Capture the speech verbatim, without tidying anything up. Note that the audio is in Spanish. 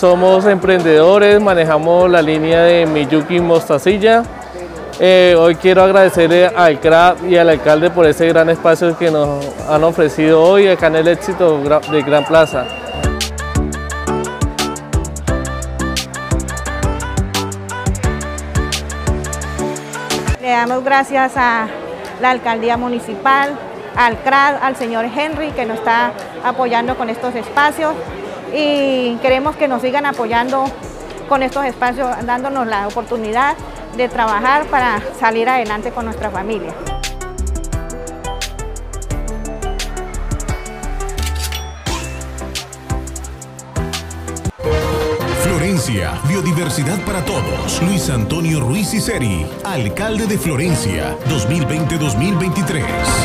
somos emprendedores, manejamos la línea de Miyuki Mostacilla. Eh, hoy quiero agradecerle al C R A y al alcalde por ese gran espacio que nos han ofrecido hoy acá en el Éxito de Gran Plaza. Le damos gracias a la alcaldía municipal, al C R A, al señor Henry, que nos está apoyando con estos espacios, y queremos que nos sigan apoyando con estos espacios, dándonos la oportunidad de trabajar para salir adelante con nuestra familia. Florencia, biodiversidad para todos. Luis Antonio Ruiz Iseri, alcalde de Florencia, dos mil veinte a dos mil veintitrés.